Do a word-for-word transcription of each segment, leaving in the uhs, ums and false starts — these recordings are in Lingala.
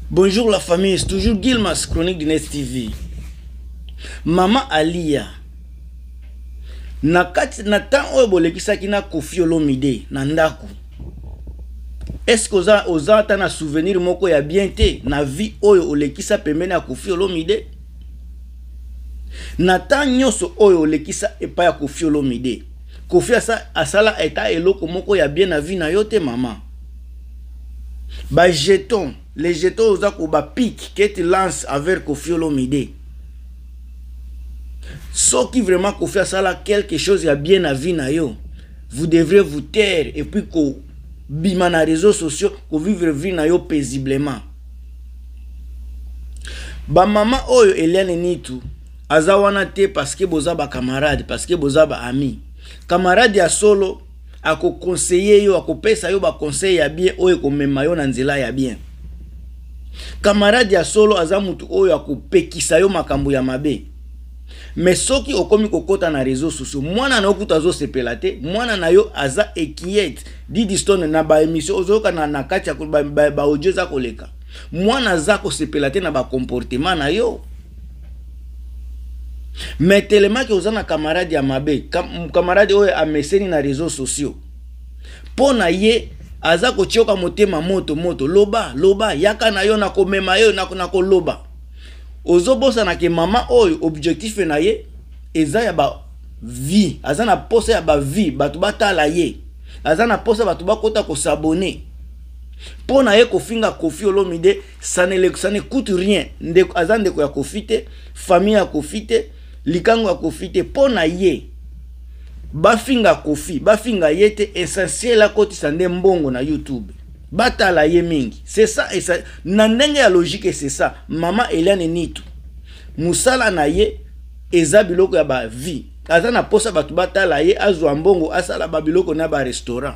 Bonjour la famille, c'est toujours Gilmas, chronique du Net T V. Maman Alia. Na kati na tan oyo bolekisaki na Koffi Olomide na ndaku. Est-ce que oza oza ta na souvenir moko ya bien te na vie oyo olekisa pembeni ya Koffi Olomide? Na tan nyoso oyo olekisa epa ya Koffi Olomide. Koffi asa asala eta eloko moko ya bien na vie na yo te maman. Ba jeton, les jetons oza ko ba pique que tu lances avec Koffi Olomide. Sauf qui vraiment Koffi asala quelque chose ya bien na vie na yo, vous devrez vous taire et puis ko bima na réseaux sociaux ko vivre vie na yo paisiblement. Ba maman oyo Eliane Nitu aza wana te parce que boza ba camarade, parce que boza ba ami. Camarade ya solo ako conseiller yo, ako pesa yo ba conseil ya bien oyo ko mema yo na nzela ya bien. Camarade ya solo aza mutu oyo ako pekisa yo makambo ya mabe. Mais soki okomi kokota na réseaux sociaux, mwana na okuta zo sepela te, mwana na yo aza ekiet di distone na ba émission ozoka na na kati ya ba, ba, ba audio za koleka. Mwana za ko sepela te na ba comportement na yo. Mais tellement que oza na camarade ya mabe, kam, camarade oyo ameseni na réseaux sociaux. Pona ye aza ko tioka motema moto moto loba loba yaka na yo na komema yo na na ko loba. Ozobosa na ke mama oyo objectif na ye eza ya ba vie, aza na posa ya ba vie, batu batala ye. Aza na posa batu bakota ko s'abonner. Pona ye ko finga Koffi Olomide, ça ne le ça ne coûte rien. Nde aza ndeko ya Koffi te, famille ya Koffi te, likango ya Koffi te, pona ye ba finga Koffi, ba finga ye te essentiel la koti sande mbongo na YouTube. Batala ye mingi. C'est ça et ça. Nandenge ya logique c'est ça. Maman Eliane Nitu. Musala na ye eza biloko ya ba vie. Aza na posa batu batala ye azwa mbongo asala ba biloko na ba restaurant.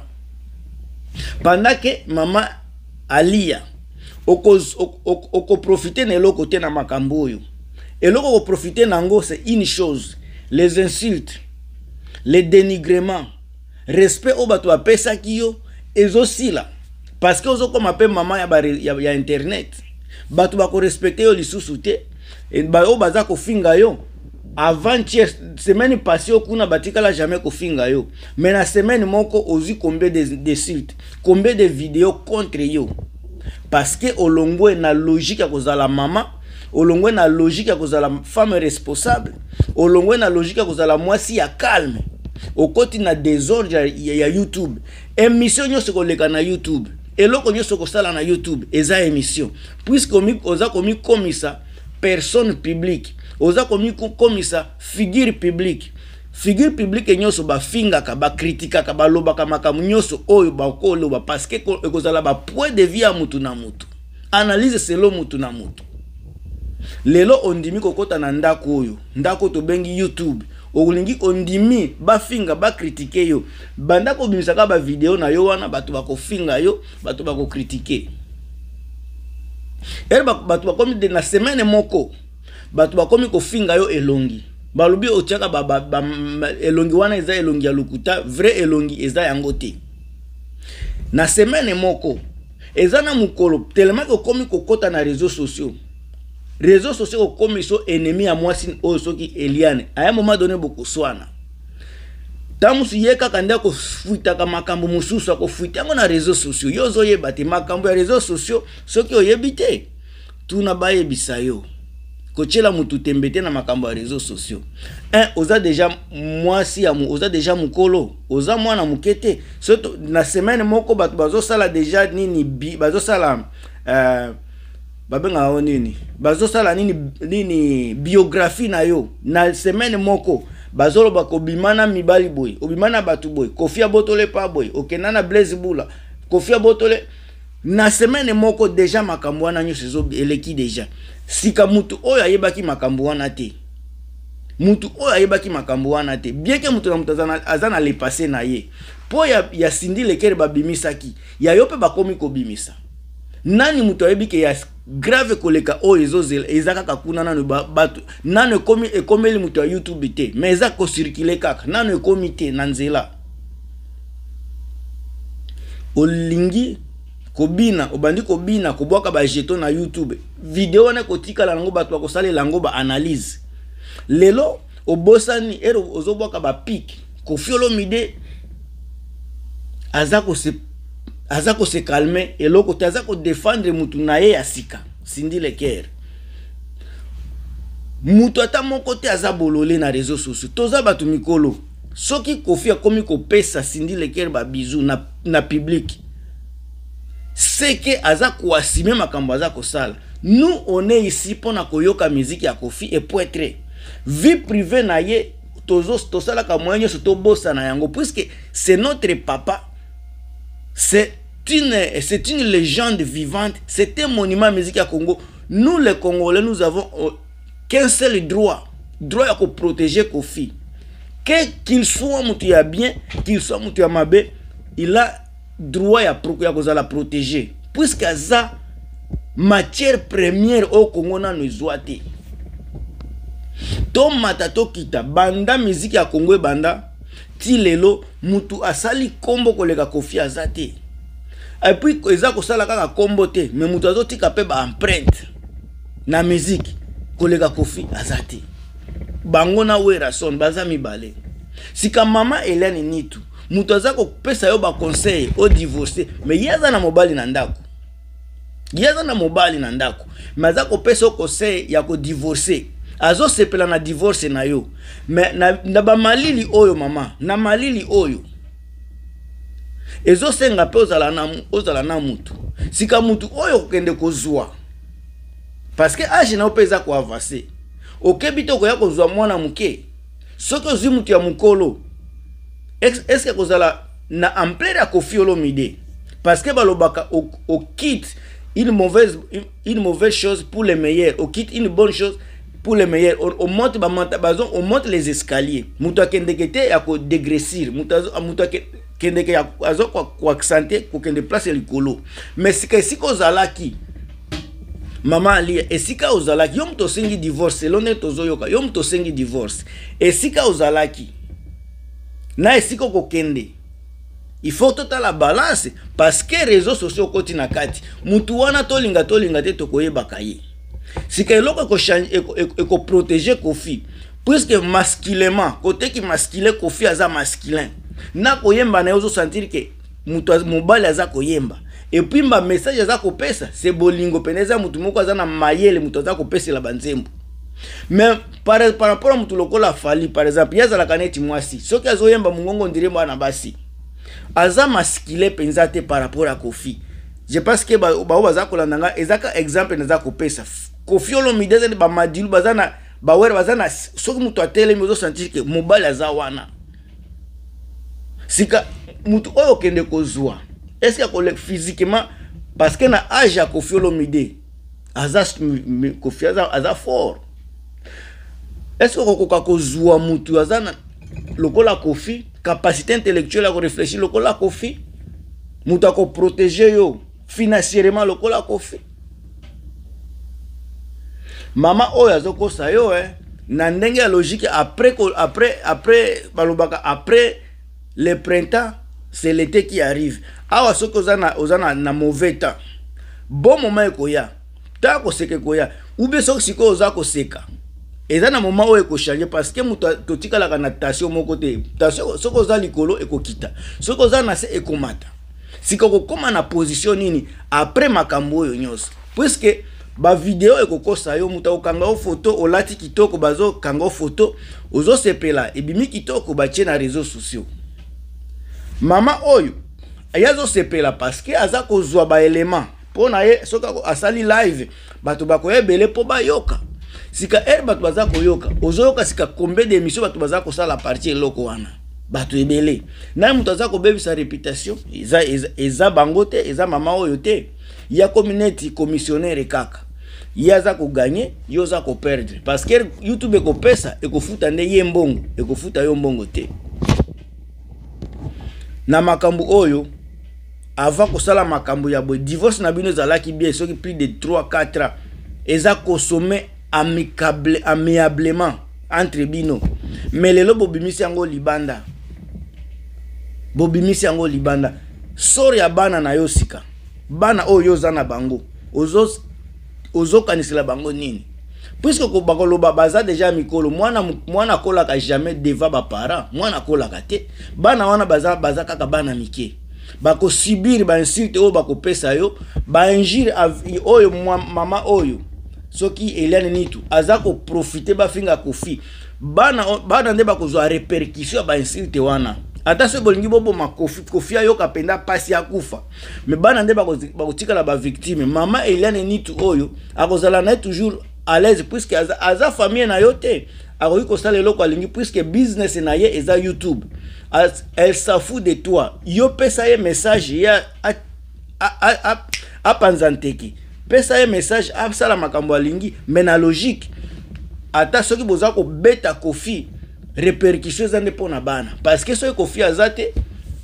Pendant que maman Alia oko oko, oko profiter na eloko te na makambo yo. Eloko ko profiter nango c'est une chose. Les insultes, les dénigrements, respect au batu apesa kiyo ezosila. Parce que ozo comme appelle maman ya, ya, ya internet. Batu bako respecter yo lisusu te. Et ba o baza ko finga yo. Avant-hier, semaine passée, kuna batika la jamais ko finga yo. Mais la semaine moko ozi combien de d'insultes, combien de vidéos contre yo. Parce que olongwe na logique ya kozala maman, olongwe na logique ya kozala femme responsable, olongwe na logique ya kozala mwasi ya calme. Okoti na désordre ya, ya YouTube. Émission nyonso koleka na YouTube. Eloko nyonso kosala na YouTube eza émission. Puisque oza komi komisa personne publique, oza komi komisa figure publique. Figure publique nyonso ba finga ka ba kritika ka ba loba ka makamu nyonso oyo ba ko loba parce que ekozala ba point de vue ya mutu na mutu. Analyse selon mutu na mutu. Lelo ondimi kokota na ndako oyo, ndako to bengi YouTube. Olingi ondimi ba finga ba critiquer yo. Banda ko bimisaka ba video na yo wana batu bako finga yo, batu bako critiquer. Er batu bakomi de na semaine moko. Batu bakomi ko finga yo elongi. Balubi otiaka ba, ba, ba elongi wana eza elongi ya lukuta, vrai elongi eza yango te. Na semaine moko eza na mukolo tellement ko komi kokota na réseaux sociaux. Réseaux sociaux comme ils sont ennemis à moi sin osoki Eliane. À un moment donné beaucoup swana. Tamusu yeka kanda ko fuita ka makambo mususu ko fuita ngo na réseaux sociaux. Yozo yebate makambo ya réseaux sociaux soki oyebite. Tuna baye bisayo. Kochela mutu tembete na makambo ya réseaux sociaux. Un oza déjà mwasi ya mu oza déjà mukolo, oza mwana mukete. Soto na semaine moko batu bazo sala déjà nini bi bazo sala euh babenga o nini bazo sala nini nini biographie na yo na semaine moko bazolo bako bimana mibali boy obimana batu boy Koffi Abotole pa boy okenana Blaise Bula Koffi Abotole na semaine moko déjà makambo wana nyo sezo eleki déjà sika mutu oyo ayebaki makambo wana te mutu oyo ayebaki makambo wana te bien que mutu na mutu azana azana le passé na ye po ya ya Cindy Lekere babimisaki ya yope bakomi ko bimisa. Nani mutu ayebike ya grave koleka o ezozela ezaka kakuna nanu batu nanu ekomi ekomeli mutu ya YouTube te mais eza ko circuler kaka nanu ekomi te na nzela olingi kobina obandi kobina kobwaka ba jeton na YouTube vidéo wana kotika lango bato bakosala lango ba analyse lelo obosani ero ozobwaka ba pic Koffi Olomide azako se azako se calmer eloko tazako défendre mutu na ye asika Cindy Leker mutu ata mon côté azabolole na réseaux sociaux toza batu mikolo soki Koffi akomi ko pesa Cindy Leker ba bisou na na public c'est que aza ko assumer makambo aza ko sala. Nous on est ici pour na koyoka musique ya Koffi et pour être vie privée na ye tozo to sala ka moyenyo soto bossa na yango puisque c'est notre papa. C'est une c'est une légende vivante, c'est un monument musique à Congo. Nous les Congolais nous avons qu'un seul droit, droit à protéger Koffi. Que qu'il soit mutuya bien, qu'il soit mutuya mabe, il a droit à la protéger puisque ça matière première au Congo na nous oite. To matato kita banda musique ya Congo banda ti lelo mutu asali kombo koleka Koffi azate. Et puis eza ko sala kaka kombo te mais mutu azotika pe ba empreinte na musique koleka Koffi azate. Bango na wera son baza mibale. Sika mama Hélène Nitu mutu azako pesa yo ba conseil au divorcer mais yaza na mobali na ndako. Yaza na mobali na ndako. Mazako pesa conseil ya ko divorcer. Azo sepela na divorce na yo mais na, na ba malili oyo mama na malili oyo ezo senga pe ozala na ozala na mutu sika mutu oyo kokende kozwa parce que age na opeza ko avancer okebi to ko ya kozwa mwana muke soki ozwi mutu ya mukolo est-ce que kozala na ampleur ya Koffi Olomide parce que balobaka o, o quitte une mauvaise une mauvaise chose pour les meilleurs o quitte une bonne chose pour les meilleurs. On monte on monte les escaliers. Muta kendekete ya ko dégraissir. Muta muta kendeke ya azo kwa santé ko kende place likolo. Mais sika sika ozalaki mama ali esika ozalaki yo mto sengi divorce lone tozoyoka yo mto sengi divorce esika ozalaki na esika ko kende. Il faut tota la balance parce que réseaux sociaux koti na kati mutu wana tolinga tolinga te tokoyeba kaye. Si que l'on peut protéger Koffi, puisque masculinement, côté qui masculin, Koffi aza masculin. Na koyemba na ozo sentir que mutu mobile aza koyemba. Et puis ma message aza ko pesa, c'est bolingo peneza mutu moko aza na mayele mutu aza ko pesa la banzembo. Mais par par rapport à mutu lokola Fally par exemple, yaza la kaneti mwasi. Soki azo yemba mungongo ndiremba na basi. Aza masculin penza te par rapport à Koffi. Je pense que ba ba baza kolandanga ezaka exemple naza ko pesa. Koffi Olomide zeli ba madilu bazana ba wera bazana soki mutu atele mezo sentir que mobile aza wana. Sika mutu oyo kende kozwa. Est-ce que physiquement parce que na âge ya Koffi Olomide aza Koffi aza aza fort. Est-ce que kokoka kozwa mutu azana lokola Koffi capacité intellectuelle à réfléchir lokola Koffi mutu ko protéger yo financièrement lokola Koffi. Mama oya zoko sayo eh na ndenge ya logique après après après balobaka après le printemps c'est l'été qui arrive. Awa soko ozana ozana na mauvais temps. Bon moment ekoya. Ta ko seke koya. Ube soko siko ozako seka. Eza na moment oyo ko changer parce que muto totika la natation moko te. Tasio soko ozali likolo ekokita. Soko ozana se ekomata. Siko ko koma na position nini après makambo oyo nyos. Puisque ba video ekokosa yo muta okanga o photo olati kitoko bazo kanga o photo ozo sepela ebimi kitoko batie na réseaux sociaux. Mama oyo ayazo sepela parce que aza kozwa ba élément pona ye soka asali live bato bakoyebele po bayoka sika er bato baza koyoka ozoyoka sika combien d'émissions bato baza kosala partie loko wana bato ebele na muta aza kobebisa réputation eza eza, eza bangote eza mama oyo te ya community commissionnaire kaka yaza ko gagner yoza ko perdre parce que YouTube ko pesa e ko futa nde yembongo e ko futa yo mbongo te na makambu oyo avant ko sala makambu ya bo divorce na bino zalaki bien soki plus de trois quatre ans eza consommer amicable amiablement entre bino mais lelo bobimisi yango libanda bobimisi yango libanda sori ya bana na yosika bana oyo zana bango ozo ozo kanisela bango nini puisque ko bakoloba baza déjà mikolo mwana mwana kolaka jamais devant ba parents mwana kolaka te bana wana baza baza kaka bana mike bako subir ba insulte oyo bako pesa yo ba injure oyo mama oyo soki Eliane Nitu azako profiter ba finga kofi bana bana nde bako zo répercussion ba insulte wana ata se bolingi bobo makofi kofi yo kapenda pasi ya kufa me bana nde bako bako tikala ba victime mama Eliane Nitu oyo akozala na toujours à l'aise puisque aza, aza famille na yote akoki kosala eloko alingi puisque business na ye eza YouTube. As, elle s'en fout de toi yo pesa ye message ya a a a a panzanteki pesa ye message a sala makambo alingi mais na logique ata soki boza ko beta kofi répercussions za ndepona bana parce que soki kofi azate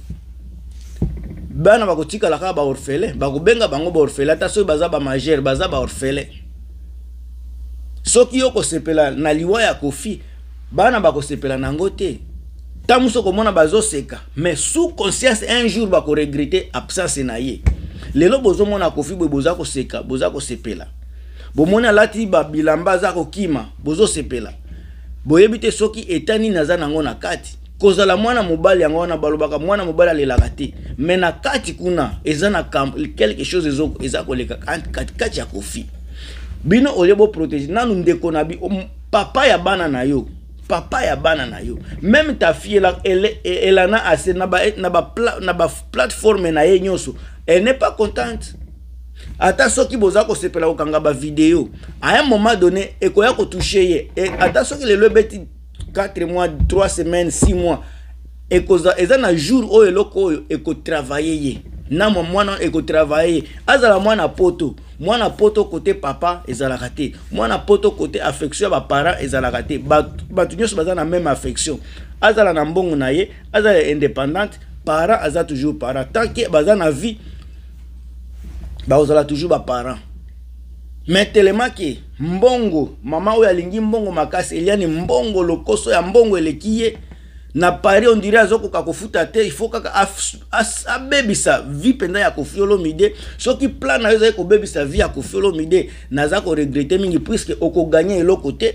bana bakotika la ka ba orphelin bakobenga bango ba orphelin ata soki baza ba majeur baza ba orphelin soki yo kosepela na liwa ya kofi bana bakosepela nango te tamuso komona bazo seka mais sous conscience un jour bako regretter absence na ye lelo bozo mona kofi bo boza ko seka boza ko sepela bo mona lati ba bilamba za ko kima bozo sepela boyebite soki etani naza nango na kati kozala mwana mobali yango na balobaka mwana mobali alelaka te mais na kati kuna eza na quelque chose ezoko eza koleka kati kati ya kofi bino olebo protéger nanu ndeko na bi papa ya bana na yo papa ya bana na yo même ta fille là elle elle en a assez na ba na ba na ba plateforme na ye nyoso elle n'est pas contente ata soki boza ko sepela ko kanga ba vidéo à un moment donné e ko ya ko toucher ye ata soki le lebeti quatre mois trois semaines six mois e ko za eza na jour o eloko oyo e ko travailler ye na mwana e ko travailler azala mwana poto mwana poto côté papa ezalaka te mwana poto côté affection ba parents ezalaka te batu nyonso baza na même affection azala na mbongo na ye azala indépendante parents aza toujours parents tant que baza na vie ba ozala toujours ba parents mais tellement que mbongo mama oyo alingi mbongo makasi Eliane mbongo lokoso ya mbongo elekiye na pari on dirait azoko kakofuta te il faut kaka a baby sa vie penda ya Koffi Olomide soki plan na yo ko baby sa vie ya Koffi Olomide naza ko regretter mingi puisque oko gagner eloko te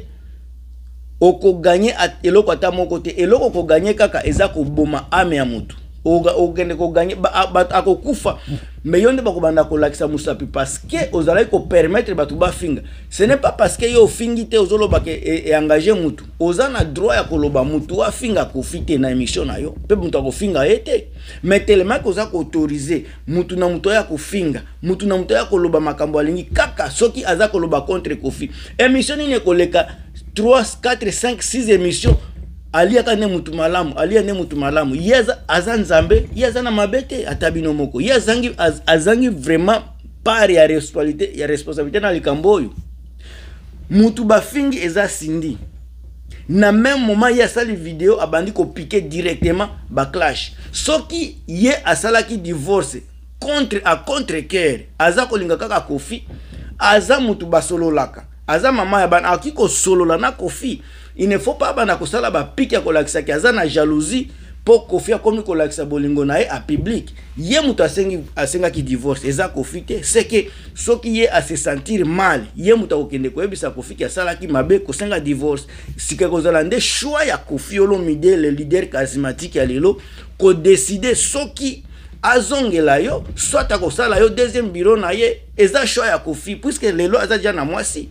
oko gagner eloko ata moko te eloko ko gagner kaka eza ko boma ame ya mutu oga ogende ko gagner ba akokufa mais yonde bako banda ko lakisa musapi parce que ozala ko permettre batu ba finga ce n'est pas parce que yo fingi te ozoloba ke e engager mutu ozana droit ya koloba mutu wa finga ko fite na émission na yo pe mutu ko finga ete mais tellement que oza ko autoriser mutu na mutu ya ko finga mutu na mutu ya koloba makambo alingi kaka soki aza koloba contre Koffi émission ni ko leka trois quatre cinq six émissions alia ka ne mutu malamu alia ne mutu malamu yeza azanzambe yeza na mabete atabino moko yezangi az, azangi vraiment part ya responsabilité ya responsabilité na likamboyo mutu bafingi eza sindi na même moment ya sali vidéo abandi ko piquer directement ba clash soki ye asalaki divorce contre a contre cœur aza ko linga kaka Koffi aza mutu basololaka aza mama ya bana akiko solola na Koffi. Il ne faut pas bana kosala ba pique ko lakisa ki azana jalousie pour Koffi akomi ko lakisa bolingo na ye a public ye mutu asengi asenga ki divorce eza Koffi te c'est que soki ye a se sentir mal ye mutu okende ko ebisa Koffi ki asala ki mabe ko senga divorce sike ko zala nde choix ya Koffi Olomide le leader charismatique ya lelo ko décider soki azongela yo soit akosala yo deuxième bureau na ye eza choix ya Koffi puisque lelo aza déjà na mwasi.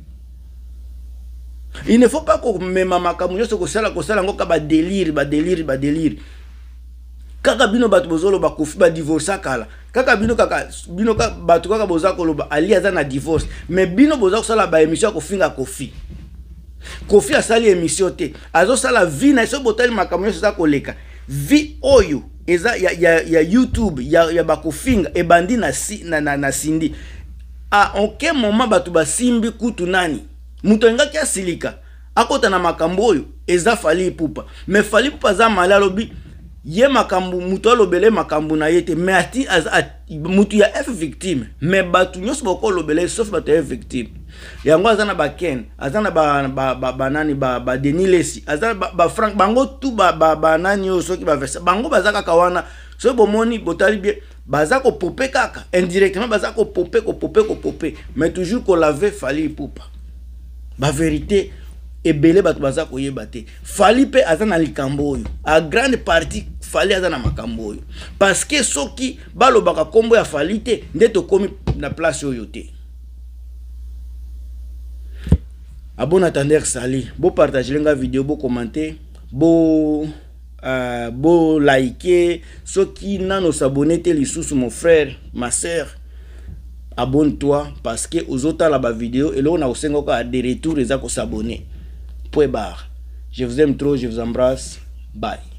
Il ne faut pas que même makamu nyonso ko sala ko sala ngoka ba délire ba délire ba délire kaka bino batu bozolo ba Koffi ba divorce kala kaka bino kaka bino ka batu kaka boza ko loba ali aza na divorce mais bino boza ko sala ba émission ko finga Koffi Koffi asali émission te azo sala vie na so botel makamu nyonso za koleka vie oyo eza ya ya, ya YouTube ya ya ba kofinga e bandi na si, na, na na sindi a aucun moment batu ba simbi kutu nani muto ngaki asilika akota na makambo oyo eza Fally Ipupa mais Fally Ipupa za malalobi ye makambo muto lobele makambo na yete mais ati az mutu ya F victime mais batu nyos boko lobele sauf batu ya victime yango azana ba Ken azana ba ba ba, ba nani ba ba Denis Lesi azana ba, ba Frank bango tu ba ba, ba nani yo soki ba versa bango bazaka kawana so bomoni botali bien baza ko popé kaka indirectement baza ko popé ko popé ko popé mais toujours ko laver Fally Ipupa ba vérité ebele bato baza ko yeba te Fally pe aza na likambo oyo a grande partie Fally aza na makambo oyo parce que soki balobaka kombo ya Fally te nde to komi na place oyo te. Abon attendeur Sali, bo partager la vidéo, bo commenter, bo euh, bo liker, ceux qui n'ont s'abonner te sous mon frère, ma soeur, abonne-toi parce que aux autres la vidéo et là on a aussi encore des retours les à s'abonner. Point barre. Je vous aime trop, je vous embrasse. Bye.